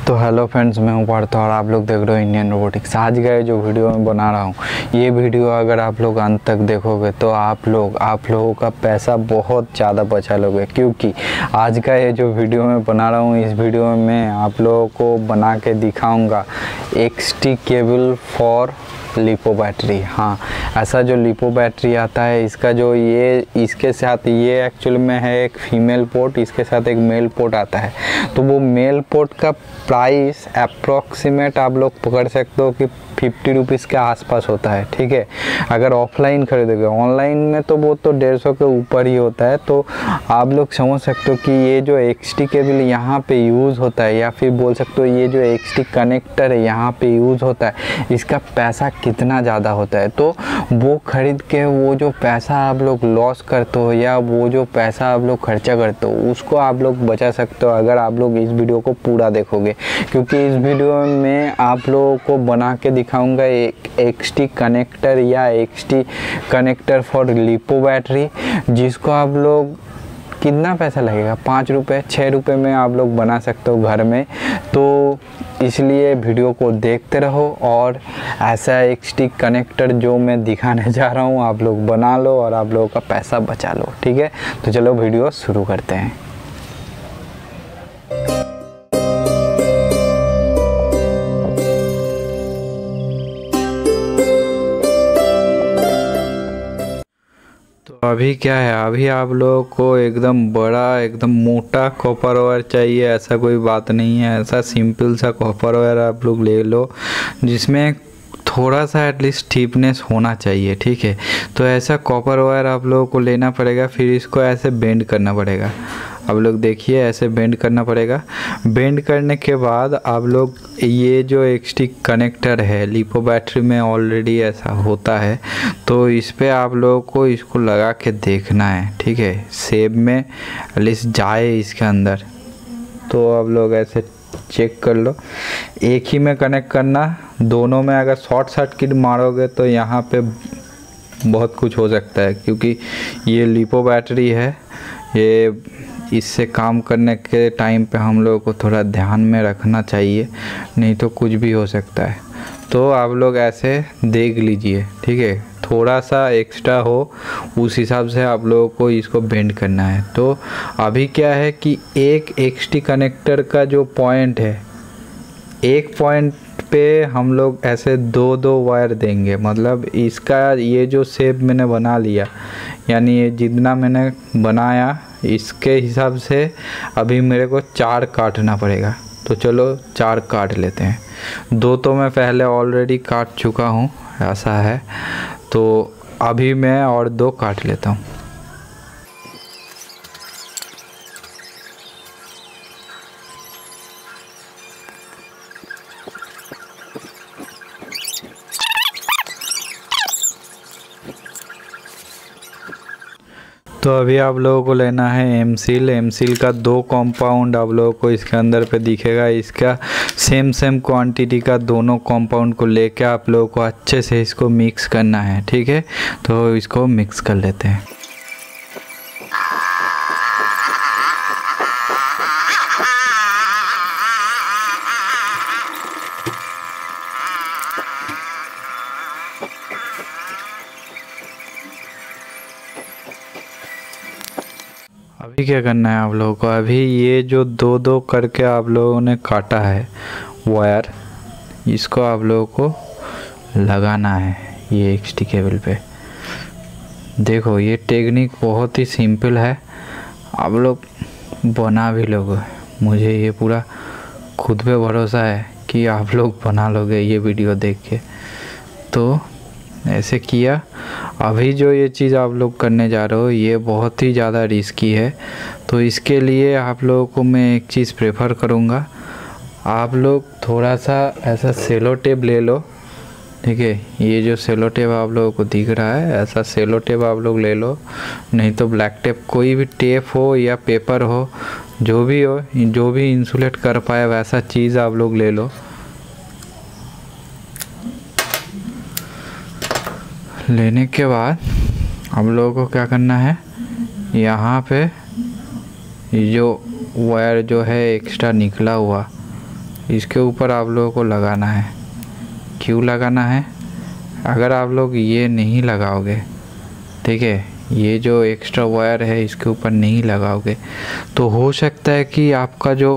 तो hello friends, मैं हूं पार्थ और आप लोग देख रहे हो इंडियन रोबोटिक्स। आज का जो वीडियो मैं बना रहा हूं, ये वीडियो अगर आप लोग अंत तक देखोगे तो आप लोगों का पैसा बहुत ज़्यादा बचा लोगे, क्योंकि आज का ये जो वीडियो मैं बना रहा हूं, इस वीडियो में मैं आप लोगों को बना के दिखाऊंगा XT cable for lipo battery. हाँ, ऐसा जो लिपो बैटरी आता है, इसका जो इसके साथ ये एक्चुअल में है एक फीमेल पोर्ट, इसके साथ एक मेल पोर्ट आता है। तो वो मेल पोर्ट का प्राइस अप्रॉक्सीमेट आप लोग पकड़ सकते हो कि 50 रुपीज़ के आसपास होता है। ठीक है, अगर ऑफलाइन खरीदोगे, ऑनलाइन में तो वो तो 150 के ऊपर ही होता है। तो आप लोग समझ सकते हो कि ये जो XT केबल यहाँ पे यूज़ होता है, या फिर बोल सकते हो ये जो XT कनेक्टर है यहाँ पे यूज़ होता है, इसका पैसा कितना ज़्यादा होता है। तो वो खरीद के वो जो पैसा आप लोग लॉस करते हो या वो जो पैसा आप लोग खर्चा करते हो, उसको आप लोग बचा सकते हो अगर आप लोग इस वीडियो को पूरा देखोगे। क्योंकि इस वीडियो में मैं आप लोगों को बना के दिखाऊंगा एक XT कनेक्टर या XT connector for lipo battery, जिसको आप लोग कितना पैसा लगेगा, 5 रुपये 6 रुपये में आप लोग बना सकते हो घर में। तो इसलिए वीडियो को देखते रहो और ऐसा XT कनेक्टर जो मैं दिखाने जा रहा हूँ आप लोग बना लो और आप लोगों का पैसा बचा लो। ठीक है, तो चलो वीडियो शुरू करते हैं। तो अभी क्या है, अभी आप लोगों को एकदम बड़ा, एकदम मोटा कॉपर वायर चाहिए, ऐसा कोई बात नहीं है। ऐसा सिंपल सा कॉपर वायर आप लोग ले लो जिसमें थोड़ा सा एटलीस्ट थिकनेस होना चाहिए। ठीक है, तो ऐसा कॉपर वायर आप लोगों को लेना पड़ेगा। फिर इसको ऐसे बेंड करना पड़ेगा। आप लोग देखिए, ऐसे बेंड करना पड़ेगा। बेंड करने के बाद आप लोग ये जो XT कनेक्टर है लिपो बैटरी में ऑलरेडी ऐसा होता है, तो इस पे आप लोगों को इसको लगा के देखना है। ठीक है, शेप में एटलीस्ट जाए इसके अंदर। तो आप लोग ऐसे चेक कर लो, एक ही में कनेक्ट करना। दोनों में अगर शॉर्ट सर्किट मारोगे तो यहाँ पे बहुत कुछ हो सकता है, क्योंकि ये लिपो बैटरी है। ये इससे काम करने के टाइम पे हम लोगों को थोड़ा ध्यान में रखना चाहिए, नहीं तो कुछ भी हो सकता है। तो आप लोग ऐसे देख लीजिए। ठीक है, थोड़ा सा एक्स्ट्रा हो उस हिसाब से आप लोगों को इसको बेंड करना है। तो अभी क्या है कि एक XT कनेक्टर का जो पॉइंट है, एक पॉइंट पे हम लोग ऐसे दो वायर देंगे। मतलब इसका ये जो शेप मैंने बना लिया, यानी ये जितना मैंने बनाया इसके हिसाब से अभी मेरे को 4 काटना पड़ेगा। तो चलो 4 काट लेते हैं। 2 तो मैं पहले ऑलरेडी काट चुका हूँ, ऐसा है। तो अभी मैं और 2 काट लेता हूँ। तो अभी आप लोगों को लेना है M-Seal का 2 कंपाउंड आप लोगों को इसके अंदर पे दिखेगा। इसका सेम क्वांटिटी का दोनों कंपाउंड को लेके आप लोगों को अच्छे से इसको मिक्स करना है। ठीक है, तो इसको मिक्स कर लेते हैं। अभी क्या करना है आप लोगों को, अभी ये जो 2 करके आप लोगों ने काटा है वायर, इसको आप लोगों को लगाना है ये XT केबल पे। देखो, ये टेक्निक बहुत ही सिंपल है, आप लोग बना भी लोगे। मुझे ये पूरा खुद पे भरोसा है कि आप लोग बना लोगे ये वीडियो देख के। तो ऐसे किया। अभी जो ये चीज़ आप लोग करने जा रहे हो, ये बहुत ही ज़्यादा रिस्की है। तो इसके लिए आप लोगों को मैं एक चीज़ प्रेफर करूँगा, आप लोग थोड़ा सा ऐसा सेलो टेप ले लो। ठीक है, ये जो सेलो टेप आप लोगों को दिख रहा है, ऐसा सेलो टेप आप लोग ले लो, नहीं तो ब्लैक टेप, कोई भी टेप हो या पेपर हो, जो भी हो, जो भी इंसुलेट कर पाए वैसा चीज़ आप लोग ले लो। लेने के बाद हम लोगों को क्या करना है, यहाँ पे जो वायर जो है एक्स्ट्रा निकला हुआ, इसके ऊपर आप लोगों को लगाना है। क्यों लगाना है? अगर आप लोग ये नहीं लगाओगे, ठीक है, ये जो एक्स्ट्रा वायर है इसके ऊपर नहीं लगाओगे तो हो सकता है कि आपका जो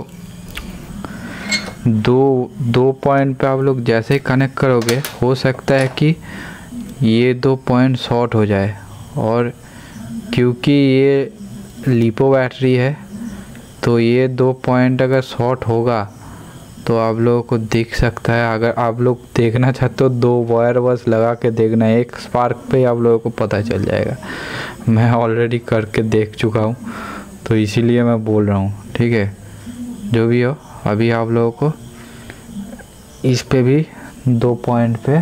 दो पॉइंट पे आप लोग जैसे ही कनेक्ट करोगे, हो सकता है कि ये 2 पॉइंट शॉर्ट हो जाए। और क्योंकि ये लिपो बैटरी है तो ये 2 पॉइंट अगर शॉर्ट होगा तो आप लोगों को दिख सकता है। अगर आप लोग देखना चाहते हो 2 वायर बस लगा के देखना है, एक स्पार्क पे आप लोगों को पता चल जाएगा। मैं ऑलरेडी करके देख चुका हूँ तो इसीलिए मैं बोल रहा हूँ, ठीक है। जो भी हो, अभी आप लोगों को इस पे भी 2 पॉइंट पे,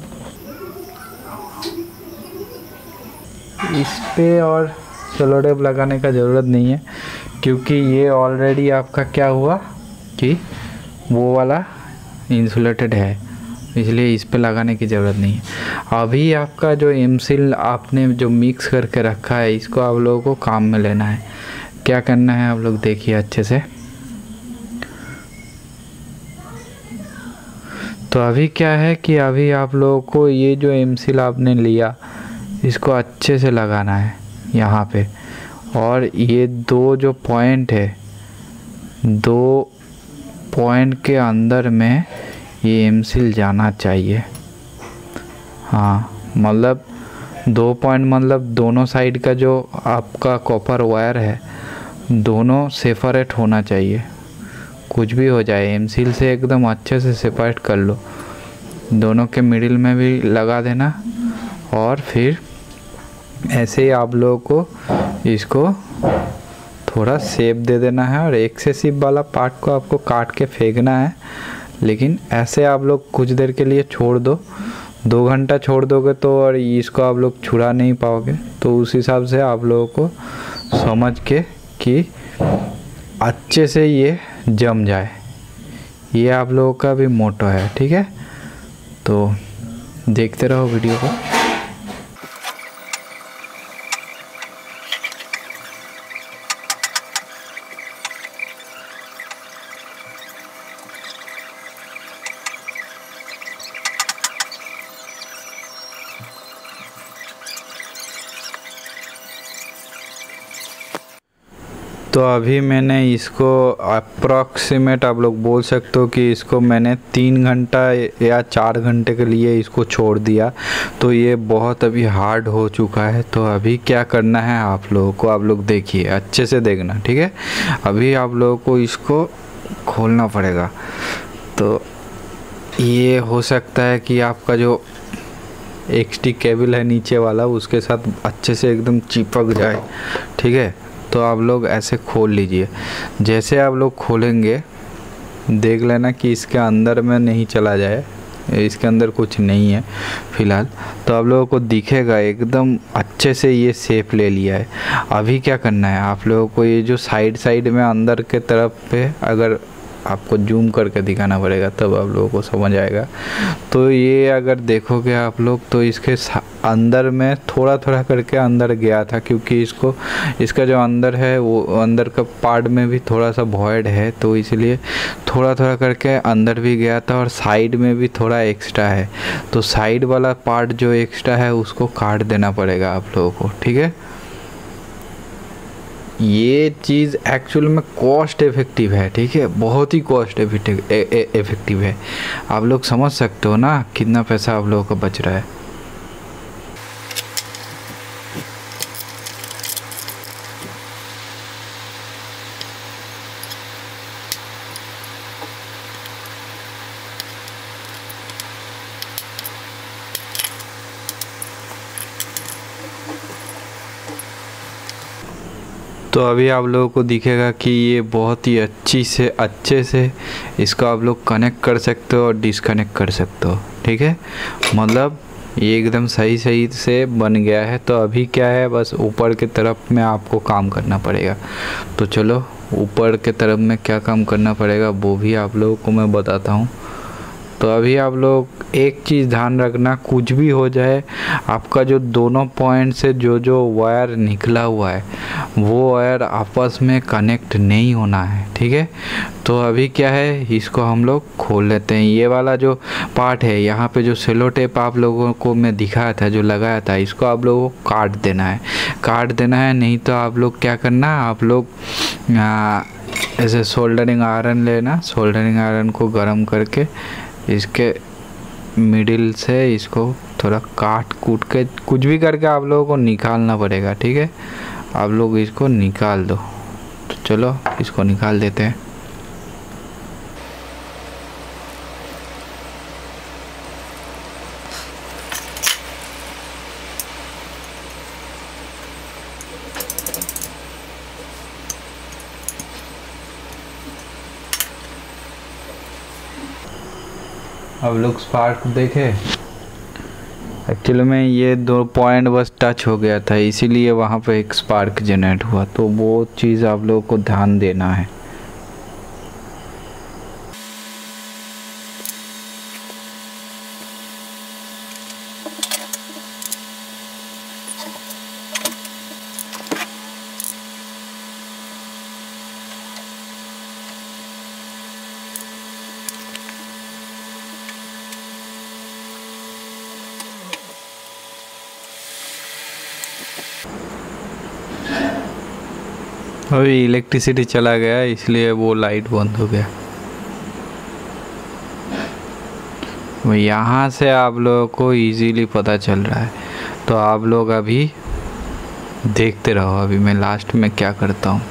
इस पे और सेलो टेप लगाने का ज़रूरत नहीं है क्योंकि ये ऑलरेडी आपका क्या हुआ कि वो वाला इंसुलेटेड है, इसलिए इस पे लगाने की ज़रूरत नहीं है। अभी आपका जो एमसील आपने जो मिक्स करके रखा है इसको आप लोगों को काम में लेना है। क्या करना है आप लोग देखिए अच्छे से। तो अभी क्या है कि अभी आप लोगों को ये जो एमसील आपने लिया इसको अच्छे से लगाना है यहाँ पे, और ये 2 जो पॉइंट है, 2 पॉइंट के अंदर में ये एमसील जाना चाहिए। हाँ, मतलब 2 पॉइंट मतलब दोनों साइड का जो आपका कॉपर वायर है दोनों सेपरेट होना चाहिए। कुछ भी हो जाए एमसील से एकदम अच्छे से सेपरेट कर लो, दोनों के मिडिल में भी लगा देना। और फिर ऐसे ही आप लोगों को इसको थोड़ा शेप दे देना है और एक्सेसिव वाला पार्ट को आपको काट के फेंकना है। लेकिन ऐसे आप लोग कुछ देर के लिए छोड़ दो, 2 घंटा छोड़ दोगे तो और इसको आप लोग छुड़ा नहीं पाओगे। तो उस हिसाब से आप लोगों को समझ के कि अच्छे से ये जम जाए, ये आप लोगों का भी मोटो है, ठीक है। तो देखते रहो वीडियो को। तो अभी मैंने इसको अप्रॉक्सीमेट आप लोग बोल सकते हो कि इसको मैंने 3 घंटा या 4 घंटे के लिए इसको छोड़ दिया। तो ये बहुत अभी हार्ड हो चुका है। तो अभी क्या करना है आप लोगों को, आप लोग देखिए अच्छे से देखना, ठीक है। अभी आप लोगों को इसको खोलना पड़ेगा। तो ये हो सकता है कि आपका जो एक्सटी केबल है नीचे वाला उसके साथ अच्छे से एकदम चिपक जाए, ठीक है। तो आप लोग ऐसे खोल लीजिए। जैसे आप लोग खोलेंगे देख लेना कि इसके अंदर में नहीं चला जाए, इसके अंदर कुछ नहीं है फ़िलहाल। तो आप लोगों को दिखेगा एकदम अच्छे से ये शेप ले लिया है। अभी क्या करना है आप लोगों को, ये जो साइड में अंदर के तरफ पे, अगर आपको जूम करके दिखाना पड़ेगा तब आप लोगों को समझ आएगा। तो ये अगर देखोगे आप लोग तो इसके अंदर में थोड़ा थोड़ा करके अंदर गया था, क्योंकि इसका जो अंदर है वो अंदर का पार्ट में भी थोड़ा सा वॉइड है, तो इसलिए थोड़ा थोड़ा करके अंदर भी गया था। और साइड में भी थोड़ा एक्स्ट्रा है, तो साइड वाला पार्ट जो एक्स्ट्रा है उसको काट देना पड़ेगा आप लोगों को, ठीक है। ये चीज़ एक्चुअल में कॉस्ट इफ़ेक्टिव है, ठीक है, बहुत ही कॉस्ट इफ़ेक्टिव है। आप लोग समझ सकते हो ना कितना पैसा आप लोगों का बच रहा है। तो अभी आप लोगों को दिखेगा कि ये बहुत ही अच्छे से इसको आप लोग कनेक्ट कर सकते हो और डिसकनेक्ट कर सकते हो, ठीक है। मतलब ये एकदम सही से बन गया है। तो अभी क्या है, बस ऊपर के तरफ में आपको काम करना पड़ेगा। तो चलो ऊपर के तरफ में क्या काम करना पड़ेगा वो भी आप लोगों को मैं बताता हूँ। तो अभी आप लोग एक चीज़ ध्यान रखना, कुछ भी हो जाए आपका जो दोनों पॉइंट से जो वायर निकला हुआ है वो वायर आपस में कनेक्ट नहीं होना है, ठीक है। तो अभी क्या है, इसको हम लोग खोल लेते हैं। ये वाला जो पार्ट है यहाँ पे जो सेलो टेप आप लोगों को मैं दिखाया था, जो लगाया था, इसको आप लोगों को काट देना है। नहीं तो आप लोग क्या करना, आप लोग ऐसे सोल्डरिंग आयरन लेना, सोल्डरिंग आयरन को गर्म करके इसके मिडिल से इसको थोड़ा काट कूट के कुछ भी करके आप लोगों को निकालना पड़ेगा, ठीक है। आप लोग इसको निकाल दो। तो चलो इसको निकाल देते हैं। अब लोग स्पार्क देखे, एक्चुअली में ये 2 पॉइंट बस टच हो गया था, इसीलिए वहाँ पे एक स्पार्क जनरेट हुआ। तो वो चीज़ आप लोगों को ध्यान देना है। अभी इलेक्ट्रिसिटी चला गया इसलिए वो लाइट बंद हो गया। यहाँ से आप लोगों को इजीली पता चल रहा है। तो आप लोग अभी देखते रहो, अभी मैं लास्ट में क्या करता हूँ।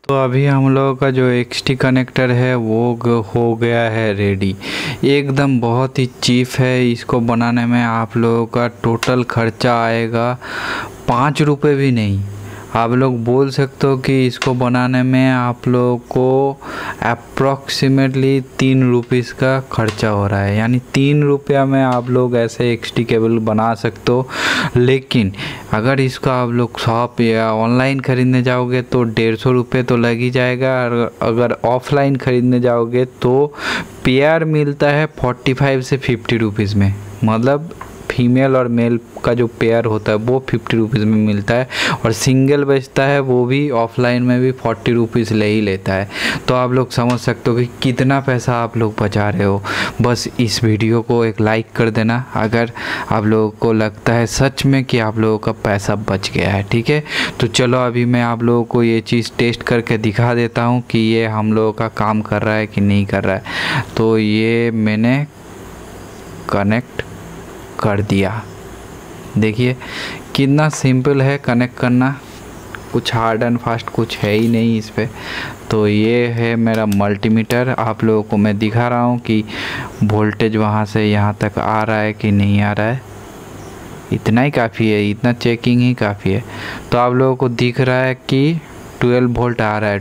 तो अभी हम लोगों का जो XT कनेक्टर है वो हो गया है रेडी। एकदम बहुत ही चीप है। इसको बनाने में आप लोगों का टोटल खर्चा आएगा 5 रुपये भी नहीं। आप लोग बोल सकते हो कि इसको बनाने में आप लोगों को अप्रॉक्सीमेटली 3 रुपीज़ का खर्चा हो रहा है, यानी 3 रुपया में आप लोग ऐसे XT केबल बना सकते हो। लेकिन अगर इसको आप लोग शॉप या ऑनलाइन ख़रीदने जाओगे तो 150 रुपये तो लग ही जाएगा। और अगर ऑफलाइन ख़रीदने जाओगे तो पेयर मिलता है 45 से 50 रुपीज़ में, मतलब फीमेल और मेल का जो पेयर होता है वो 50 रुपीज़ में मिलता है। और सिंगल बेचता है वो भी ऑफलाइन में भी 40 रुपीज़ ले ही लेता है। तो आप लोग समझ सकते हो कि कितना पैसा आप लोग बचा रहे हो। बस इस वीडियो को एक लाइक कर देना अगर आप लोगों को लगता है सच में कि आप लोगों का पैसा बच गया है, ठीक है। तो चलो अभी मैं आप लोगों को ये चीज़ टेस्ट करके दिखा देता हूँ कि ये हम लोगों का काम कर रहा है कि नहीं कर रहा है। तो ये मैंने कनेक्ट कर दिया। देखिए कितना सिंपल है कनेक्ट करना, कुछ हार्ड एंड फास्ट कुछ है ही नहीं इस पे। तो ये है मेरा मल्टीमीटर। आप लोगों को मैं दिखा रहा हूँ कि वोल्टेज वहाँ से यहाँ तक आ रहा है कि नहीं आ रहा है। इतना ही काफ़ी है, इतना चेकिंग ही काफ़ी है। तो आप लोगों को दिख रहा है कि 12 वोल्ट आ रहा है,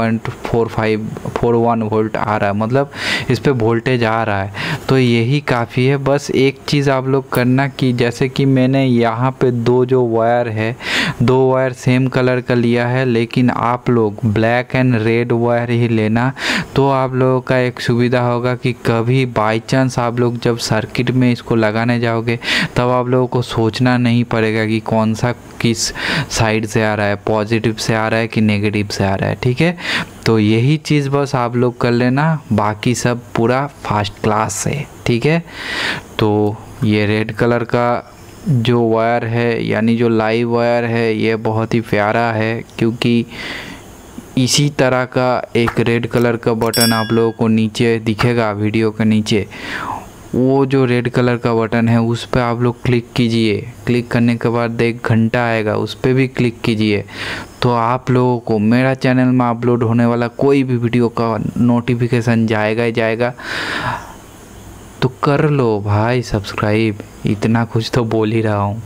12.41 वोल्ट आ रहा है, मतलब इस पे वोल्टेज आ रहा है। तो यही काफ़ी है। बस एक चीज़ आप लोग करना कि जैसे कि मैंने यहाँ पे दो वायर सेम कलर का लिया है, लेकिन आप लोग ब्लैक एंड रेड वायर ही लेना। तो आप लोगों का एक सुविधा होगा कि कभी बाई चांस आप लोग जब सर्किट में इसको लगाने जाओगे तब आप लोगों को सोचना नहीं पड़ेगा कि कौन सा किस साइड से आ रहा है, पॉजिटिव से आ रहा है कि नेगेटिव से आ रहा है, ठीक है। तो यही चीज़ बस आप लोग कर लेना, बाकी सब पूरा फर्स्ट क्लास है, ठीक है। तो ये रेड कलर का जो वायर है, यानी जो लाइव वायर है, ये बहुत ही प्यारा है, क्योंकि इसी तरह का एक रेड कलर का बटन आप लोगों को नीचे दिखेगा वीडियो के नीचे। वो जो रेड कलर का बटन है उस पर आप लोग क्लिक कीजिए। क्लिक करने के बाद एक घंटा आएगा, उस पर भी क्लिक कीजिए। तो आप लोगों को मेरा चैनल में अपलोड होने वाला कोई भी वीडियो का नोटिफिकेशन जाएगा ही जाएगा। तो कर लो भाई सब्सक्राइब, इतना कुछ तो बोल ही रहा हूँ।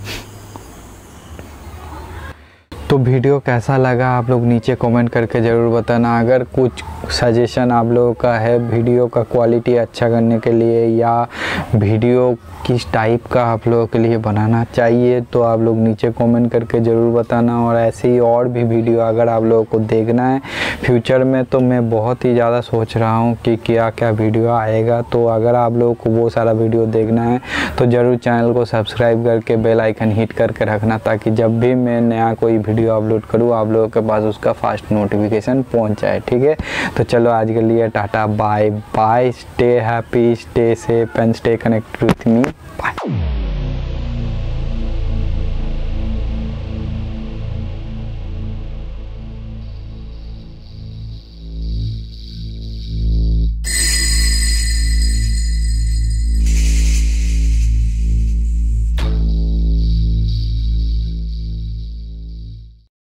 तो वीडियो कैसा लगा आप लोग नीचे कमेंट करके ज़रूर बताना। अगर कुछ सजेशन आप लोगों का है वीडियो का क्वालिटी अच्छा करने के लिए, या वीडियो किस टाइप का आप लोगों के लिए बनाना चाहिए, तो आप लोग नीचे कमेंट करके ज़रूर बताना। और ऐसे ही और भी वीडियो अगर आप लोगों को देखना है फ्यूचर में, तो मैं बहुत ही ज़्यादा सोच रहा हूँ कि क्या क्या वीडियो आएगा। तो अगर आप लोगों को वो सारा वीडियो देखना है तो ज़रूर चैनल को सब्सक्राइब करके बेल आइकन हिट करके रखना, ताकि जब भी मैं नया कोई वीडियो अपलोड करूँ आप लोगों के पास उसका फास्ट नोटिफिकेशन पहुँच जाए, ठीक है। तो चलो आज के लिए tata bye bye. Stay happy, stay safe and stay connected with me. Bye.